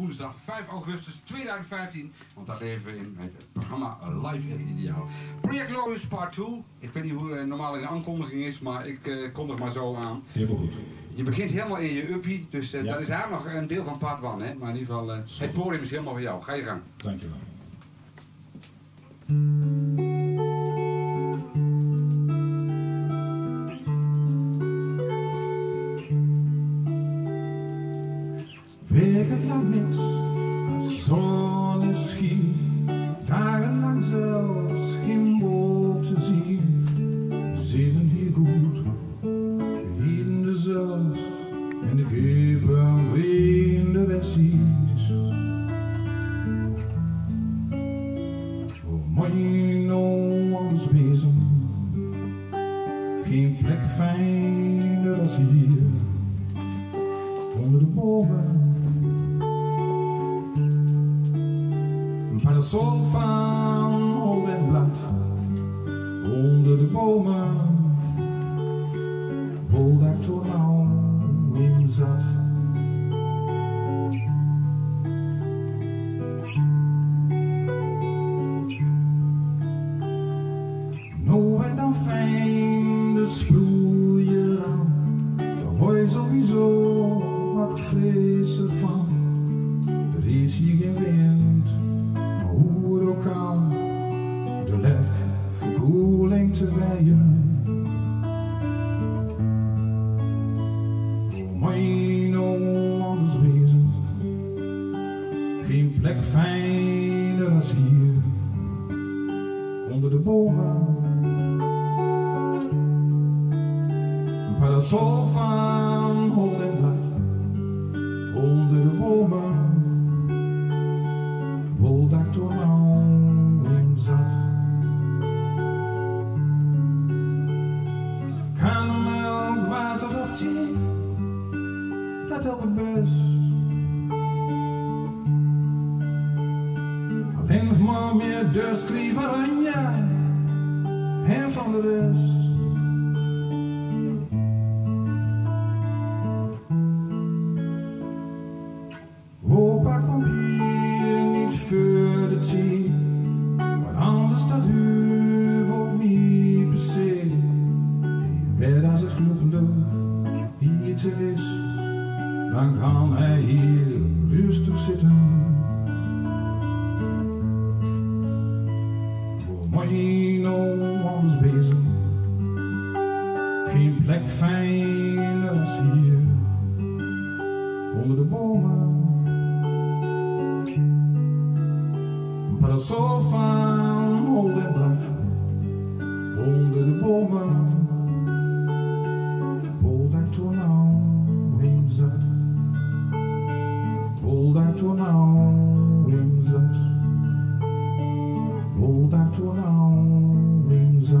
woensdag 5 augustus 2015. Want daar leven we in het programma Live in Ideaal. Project Glorious Part 2. Ik weet niet hoe normaal in de aankondiging is, maar ik kondig maar zo aan. Heel goed. Je begint helemaal in je uppie, dus dat is eigenlijk nog een deel van Part 1. Hè? Maar in ieder geval, het podium is helemaal voor jou. Ga je gang. Dankjewel. Wekenlang niks, als zonneschijn, dagenlang zelfs geen wolk te zien. We zitten hier goed, in de zon, en de keper in de versies. Voor mij nou alles bezig, geen plek fijner als hier, onder de bomen. Parasol van hout en blad, onder de bomen, vol daar zo lang in zat. Nou en dan fijn de sproeier aan, daar word je sowieso wat frisser van. Er is hier geen wind, hoe het ook kan, de lek verkoeling te bijen. Voor mij nou anders wezen, geen plek fijner als hier, onder de bomen. Een parasol van hout en blad, onder de bomen. Woldak door nou in zat. Kan er melk, water of thee, dat helpt het best. Alleen nog maar meer dust liever aan jij en van de rest. Opa, kom hier niet voor de thee, want anders dat u wordt niet per se. Je weet als het gloeiende hier te is, dan kan hij hier rustig zitten. Voor mij nou anders bezig, geen plek fijner als hier, onder de bomen. Parasol van hout en blad, onder de bomen, woldak door nou in zat, woldak door nou in zat, woldak door nou in zat.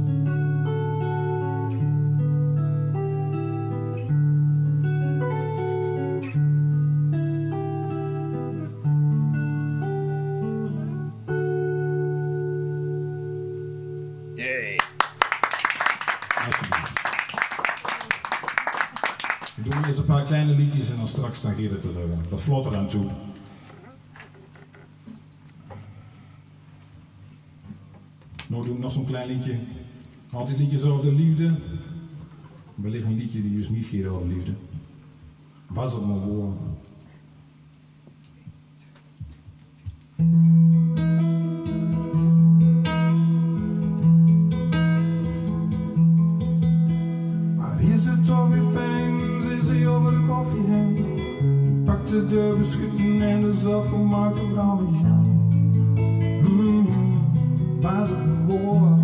We doen eerst een paar kleine liedjes en dan straks dan gaat het er wat vlotter aan toe. Nou doe ik nog zo'n klein liedje. Altijd liedjes over de liefde. Wellicht een liedje die dus niet gaat over liefde. Was het maar voor. Is het toch weer fijn, zei ze over de koffie heen. Ik pakte de beschutten en de zelfgemaakte bruine jam. Waar ze behoren.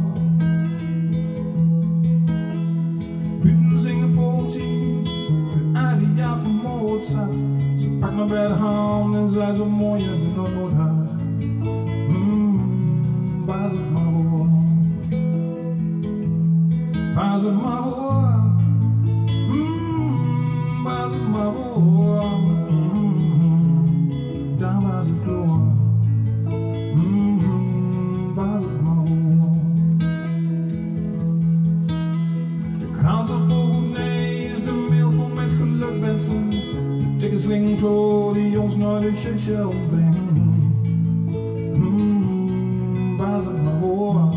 Buiten zingen voor tien, een aria van Mozart. Ze pakt me bij de hand en zei zo mooi en ik nog nooit haar. Waar ze maar voor. Waar ze maar voor. Was het maar voor, daar was het voor, was het maar voor. De kranten vol nee is de mail vol met gelukwensen. De tickets linken voor de jongen. ons naar de Seychelles brengen. Waar zeg maar voor.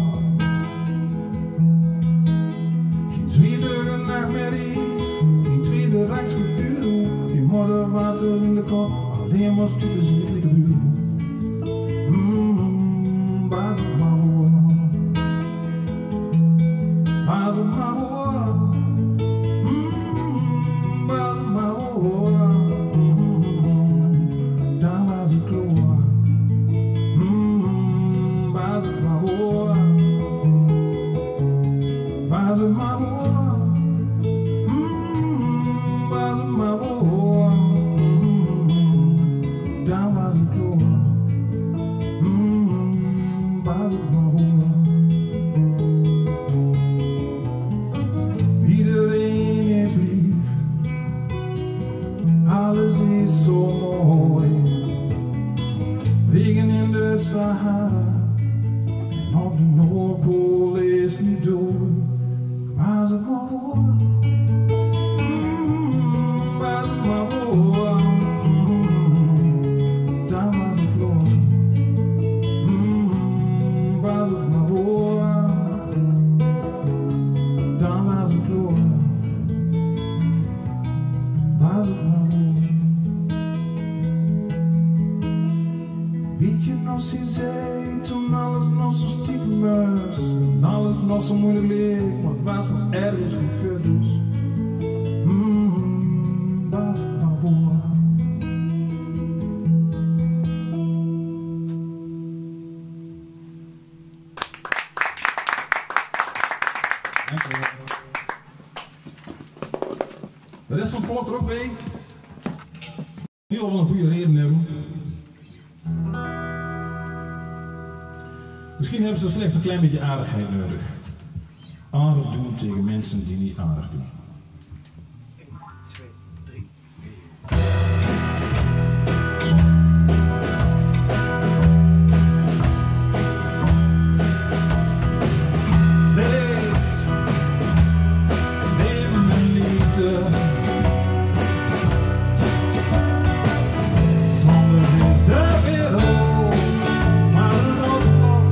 Geen zwietige nachtmerrie, geen tweede rechtsgevuur, geen modderwater in de kop, alleen maar stukken zwielijke buur. Waar zeg maar voor. Waar zeg maar voor. Waar zeg maar voor. Daar was het kloor. Waar zeg maar voor. Waar zeg maar voor. Waar zeg maar voor. Daar was het kloor. Waar zeg maar voor. Iedereen is lief, alles is zo mooi. Regen in de Sahara en op de Noordpool is niet dood. Waar zeg maar voor. Waar zeg maar voor. Daar was het kloor. Waar zeg maar voor. Daar was het kloor. Waar zeg maar voor. Weet je nog, ze zei toen alles nog zo stiekem was en alles nog zo moeilijk leek, maar het was nog ergens goed ver dus. Waar zeg maar voor. De rest van het volk er ook bij. Die zal wel een goede reden hebben. Misschien hebben ze slechts een klein beetje aardigheid nodig. Aardig doen tegen mensen die niet aardig doen. 1, 2, 3, 4. Leeft, leven en liefde. Zonder is de wereld maar een roodblok.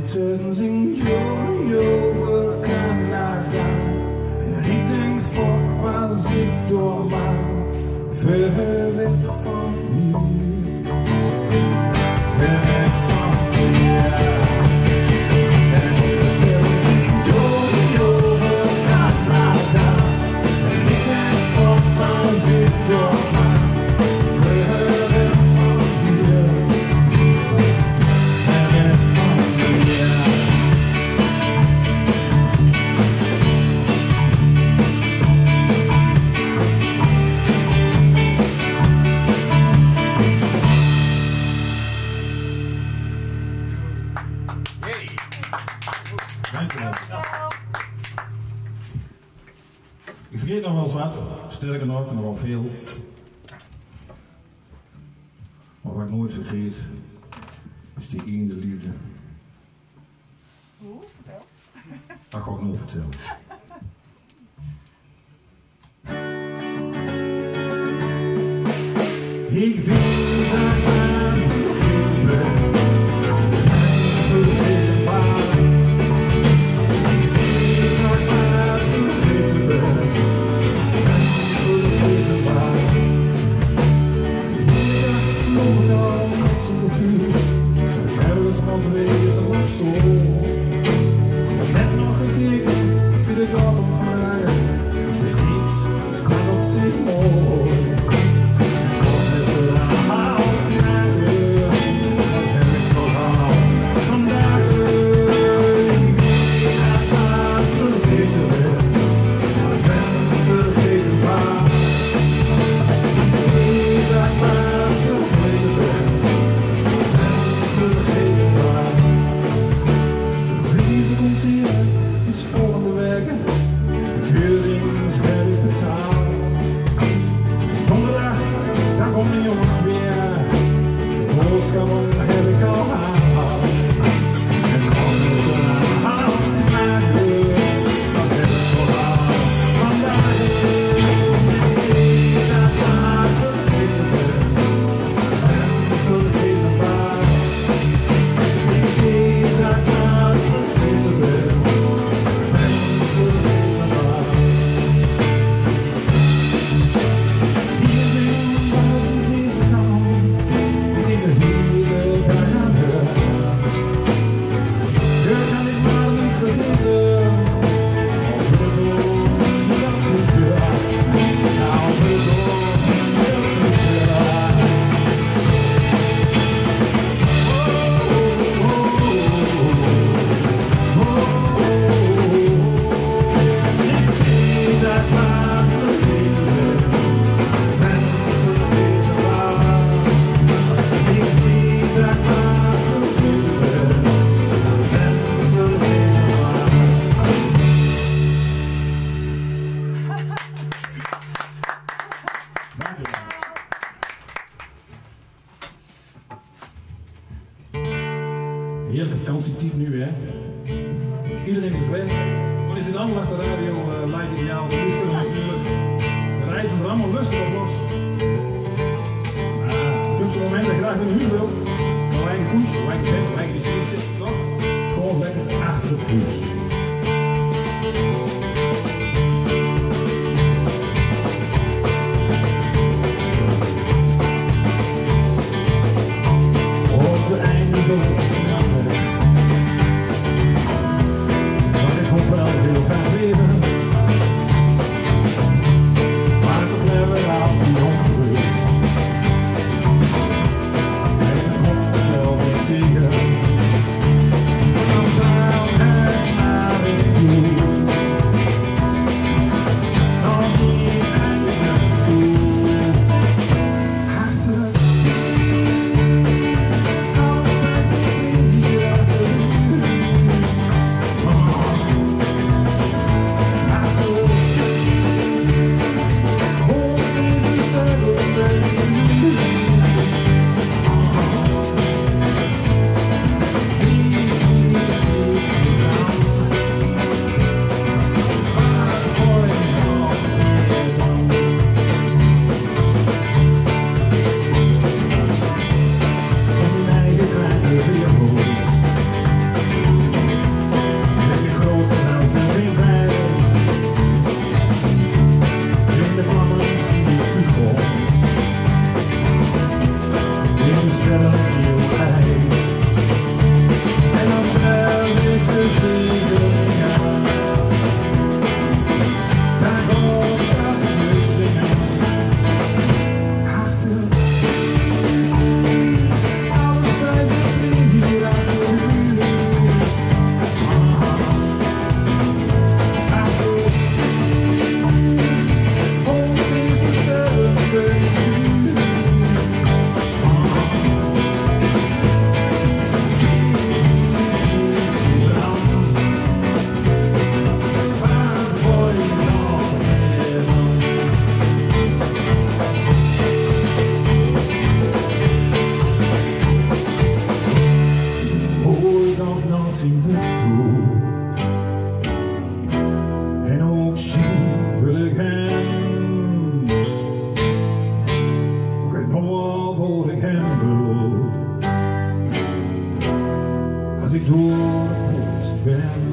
Ondertussen zingt Johnny over Canada. En ik denk, fuck, waar zit door maar ver weg van hier. Ver weg van hier. En ondertussen zingt Johnny over Canada. En ik denk, fuck, waar zit door maar ver weg van hier. Ver weg van hier. Dankjewel. Ik vergeet nog wel eens wat, sterker nog wel veel. Maar wat ik nooit vergeet, is die ene liefde. Hoe? Vertel. Dat ga ik nooit vertellen. Ik vind dat maar vergeten ben. Vergeten maar. Ik vind dat maar vergeten ben. Vergeten maar. Ik dacht nog wel met zoveel vuur. Dat ergens was wezen of zo. Net nog gekeken, wil ik altijd vragen. Is er niets, staat op zich mooi. Is volgende week, de keurings heb ik betaald. Donderdag, dan komen de jongens weer. De boodschappen heb ik al gehaald. En dan moet er een hand naar de deur. Dat heb ik vooral vandaag. Ik dat maar vergeten ben. En vergeten maar. Ik weet dat ik maar vergeten ben. Heerlijke vakantietijd nu, hè? Iedereen is weg. Wat is het allemaal achter de radio live ideaal? De luisteren natuurlijk. Ze reizen er allemaal lustig op los. Je kunt zo'n moment dat je graag in huis wil. Een eigen douche, een eigen bed, een eigen wc zitten, toch? Gewoon lekker achter het huis. Op de eindeloze snelweg. Maar ik hoop wel heel graag leven. Maar toch never altijd ongerust. En ik hoop mezelf niet zeker. Dan zou het zien me toe. En ook zien wil ik hem. Ik weet nog wel wat ik hem wil. Als ik door de post ben.